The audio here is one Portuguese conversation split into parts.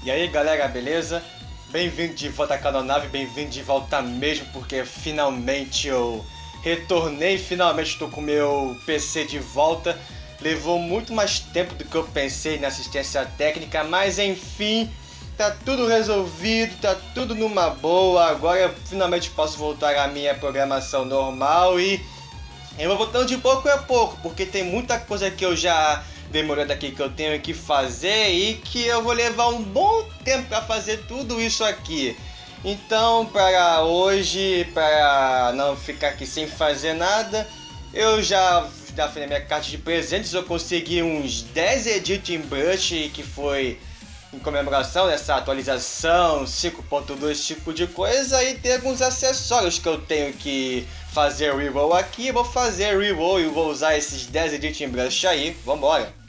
E aí galera, beleza? Bem-vindo de volta à Canonave, bem-vindo de volta mesmo, porque finalmente eu retornei, finalmente estou com o meu PC de volta. Levou muito mais tempo do que eu pensei na assistência técnica, mas enfim, tá tudo resolvido, tá tudo numa boa. Agora eu finalmente posso voltar à minha programação normal e eu vou voltando de pouco a pouco, porque tem muita coisa que eu já demorando aqui que eu tenho que fazer e que eu vou levar um bom tempo para fazer tudo isso aqui. Então, para hoje, para não ficar aqui sem fazer nada, eu já fiz a minha carta de presentes. Eu consegui uns 10 Editing Brush, que foi em comemoração dessa atualização 5.2 tipo de coisa, e tem alguns acessórios que eu tenho que fazer reroll aqui. Vou fazer reroll e vou usar esses 10 Editing Brush aí. Vambora!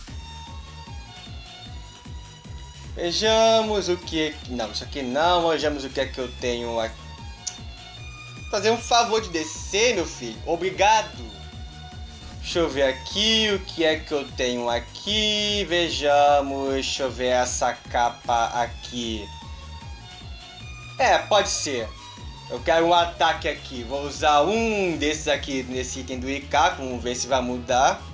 Vejamos o que... Não, isso aqui não. Vejamos o que é que eu tenho aqui. Fazer um favor de descer, meu filho. Obrigado. Deixa eu ver aqui o que é que eu tenho aqui. Vejamos. Deixa eu ver essa capa aqui. É, pode ser. Eu quero um ataque aqui. Vou usar um desses aqui nesse item do IK. Vamos ver se vai mudar.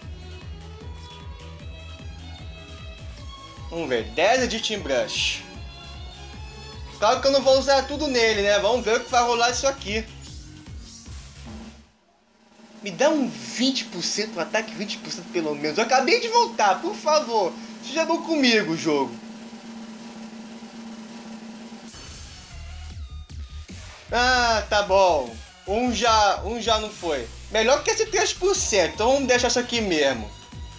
Vamos ver, 10 Editing Brush. Claro que eu não vou usar tudo nele, né? Vamos ver o que vai rolar isso aqui. Me dá um 20%, um ataque 20% pelo menos. Eu acabei de voltar, por favor. Seja bom comigo, jogo. Ah, tá bom. Um já não foi. Melhor que esse 3%, então vamos deixar isso aqui mesmo.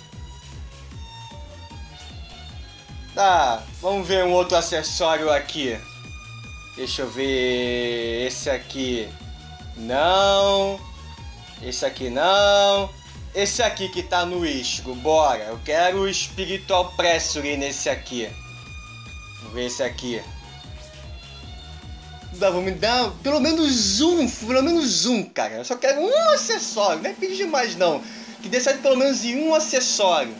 Tá, vamos ver um outro acessório aqui. Deixa eu ver. Esse aqui não. Esse aqui não. Esse aqui que tá no Ichigo, bora. Eu quero o Spiritual Pressure nesse aqui. Vamos ver esse aqui. Vamos me dar pelo menos um, cara. Eu só quero um acessório, não é pedir demais não. Que dê certo pelo menos em um acessório.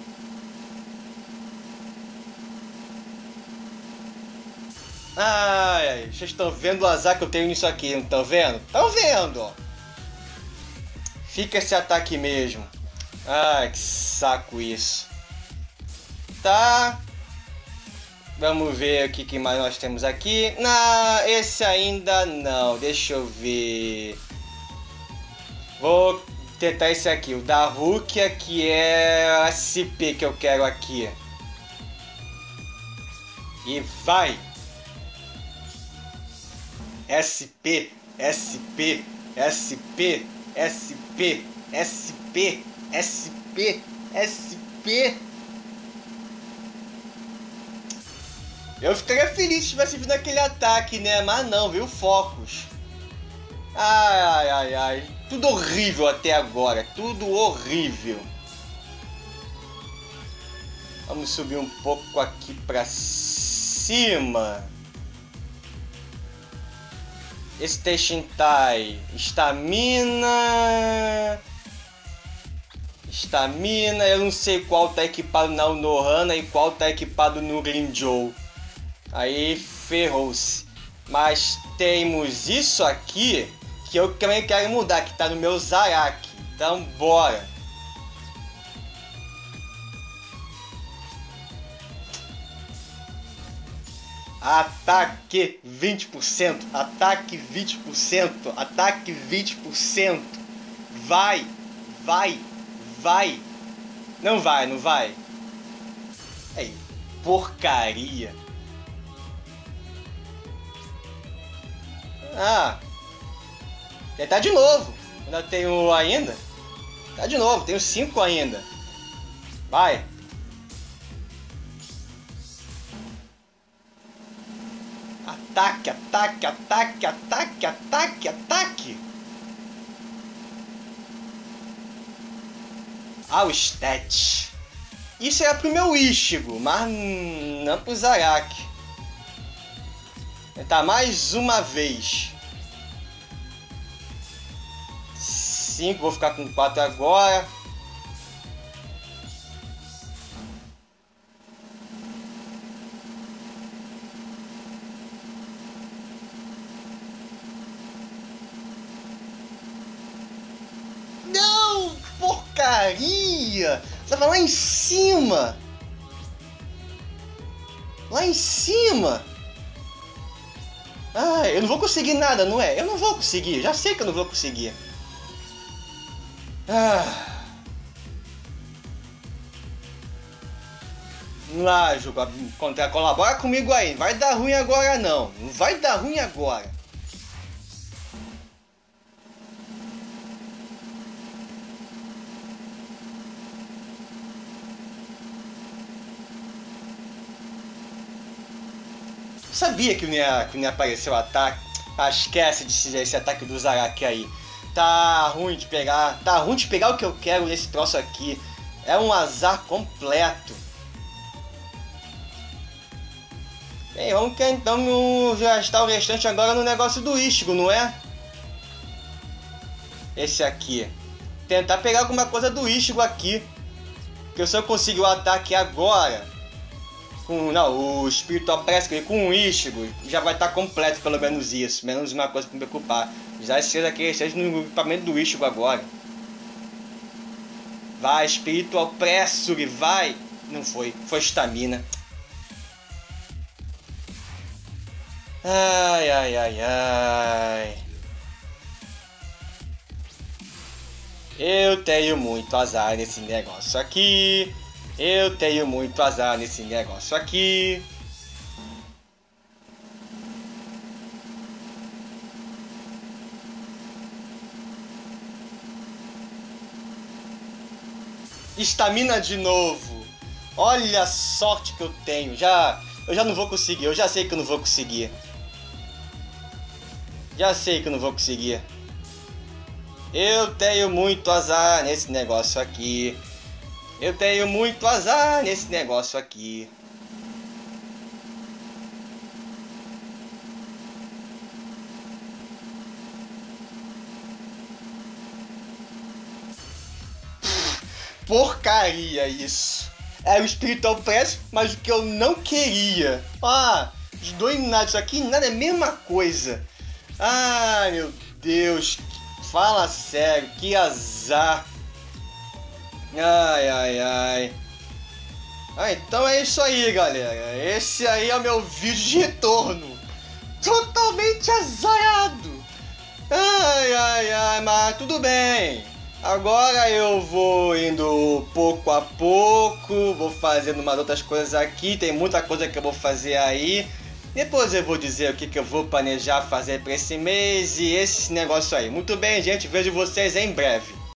Ai, vocês estão vendo o azar que eu tenho nisso aqui, não estão vendo? Estão vendo, ó. Fica esse ataque mesmo. Ai, que saco isso. Tá. Vamos ver o que mais nós temos aqui. Não, esse ainda não. Deixa eu ver. Vou tentar esse aqui, o da Rukia, que é a SP que eu quero aqui. E vai! SP, SP, SP, SP, SP, SP, SP. Eu ficaria feliz se tivesse vindo aquele ataque, né? Mas não, veio Focus. Ai, ai, ai, ai. Tudo horrível até agora, tudo horrível. Vamos subir um pouco aqui pra cima. Station Tai, Estamina, eu não sei qual tá equipado na Unohana e qual tá equipado no Grinjou. Aí ferrou-se. Mas temos isso aqui que eu também quero mudar, que tá no meu Zaraki. Então bora. Ataque 20%, ataque 20%, ataque 20%. Vai, vai, vai. Não vai, não vai. Ei, porcaria. Ah, tentar de novo. Ainda tenho ainda. Tá de novo, tenho 5 ainda. Vai. Ataque, ataque, ataque, ataque, ataque, ataque. Ah, o stat. Isso era pro meu Ichigo, mas não pro Zaraki. Tentar mais uma vez. 5, vou ficar com 4 agora. porcaria! Tava lá em cima! Lá em cima! Ah, eu não vou conseguir nada, não é? Eu não vou conseguir, já sei que eu não vou conseguir. Ah. Vamos lá, jogo, colabora comigo aí. Não vai dar ruim agora não. Não vai dar ruim agora. Sabia que não ia aparecer o ataque. Ah, esquece esse ataque do Zaraki aí. Tá ruim de pegar. Tá ruim de pegar o que eu quero nesse troço aqui. É um azar completo. Bem, vamos então gastar o restante agora no negócio do Ichigo, não é? Esse aqui. Tentar pegar alguma coisa do Ichigo aqui. Que se eu conseguir o ataque agora... Não, o espírito parece que com o Ichigo já vai estar completo, pelo menos isso. Menos uma coisa para me preocupar. Já esteja no equipamento do Ichigo agora. Vai, espírito Pressure, vai! Não foi, foi estamina. Ai, ai, ai, ai. Eu tenho muito azar nesse negócio aqui. Eu tenho muito azar nesse negócio aqui. Estamina de novo. Olha a sorte que eu tenho. Eu já não vou conseguir. Eu já sei que eu não vou conseguir. Já sei que eu não vou conseguir. Eu tenho muito azar nesse negócio aqui. Eu tenho muito azar nesse negócio aqui. Porcaria isso. Era o Spiritual Press, mas o que eu não queria. Ah, os dois nada, isso aqui nada é a mesma coisa. Ai, meu Deus. Fala sério, que azar. Ai, ai, ai. Ah, então é isso aí, galera. Esse aí é o meu vídeo de retorno. Totalmente azarado. Ai, ai, ai, mas tudo bem. Agora eu vou indo pouco a pouco. Vou fazendo umas outras coisas aqui. Tem muita coisa que eu vou fazer aí. Depois eu vou dizer o que eu vou planejar fazer para esse mês e esse negócio aí. Muito bem, gente. Vejo vocês em breve.